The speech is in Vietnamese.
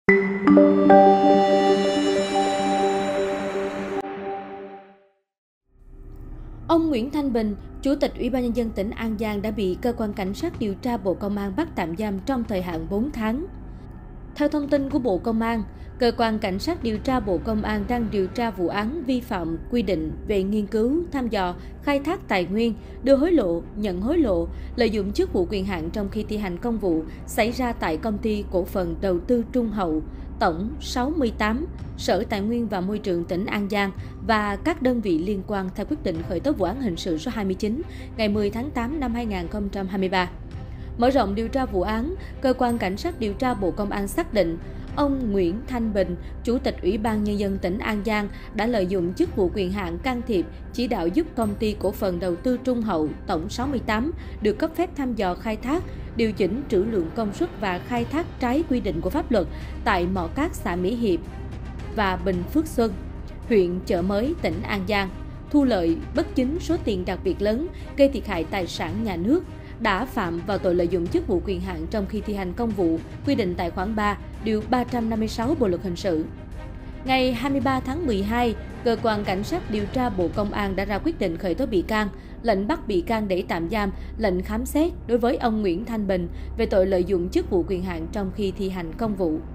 Ông Nguyễn Thanh Bình, Chủ tịch Ủy ban Nhân dân tỉnh An Giang đã bị Cơ quan Cảnh sát điều tra Bộ Công an bắt tạm giam trong thời hạn 4 tháng. Theo thông tin của Bộ Công an, Cơ quan Cảnh sát điều tra Bộ Công an đang điều tra vụ án vi phạm quy định về nghiên cứu, thăm dò, khai thác tài nguyên, đưa hối lộ, nhận hối lộ, lợi dụng chức vụ quyền hạn trong khi thi hành công vụ xảy ra tại Công ty Cổ phần Đầu tư Trung Hậu, tổng 68, Sở Tài nguyên và Môi trường tỉnh An Giang và các đơn vị liên quan theo quyết định khởi tố vụ án hình sự số 29 ngày 10 tháng 8 năm 2023. Mở rộng điều tra vụ án, Cơ quan Cảnh sát điều tra Bộ Công an xác định ông Nguyễn Thanh Bình, Chủ tịch Ủy ban Nhân dân tỉnh An Giang đã lợi dụng chức vụ quyền hạn can thiệp, chỉ đạo giúp Công ty Cổ phần Đầu tư Trung Hậu, tổng 68, được cấp phép thăm dò khai thác, điều chỉnh trữ lượng công suất và khai thác trái quy định của pháp luật tại mỏ cát xã Mỹ Hiệp và Bình Phước Xuân, huyện Chợ Mới, tỉnh An Giang, thu lợi bất chính số tiền đặc biệt lớn, gây thiệt hại tài sản nhà nước, đã phạm vào tội lợi dụng chức vụ quyền hạn trong khi thi hành công vụ, quy định tại khoản 3, điều 356 Bộ luật hình sự. Ngày 23 tháng 12, Cơ quan Cảnh sát điều tra Bộ Công an đã ra quyết định khởi tố bị can, lệnh bắt bị can để tạm giam, lệnh khám xét đối với ông Nguyễn Thanh Bình về tội lợi dụng chức vụ quyền hạn trong khi thi hành công vụ.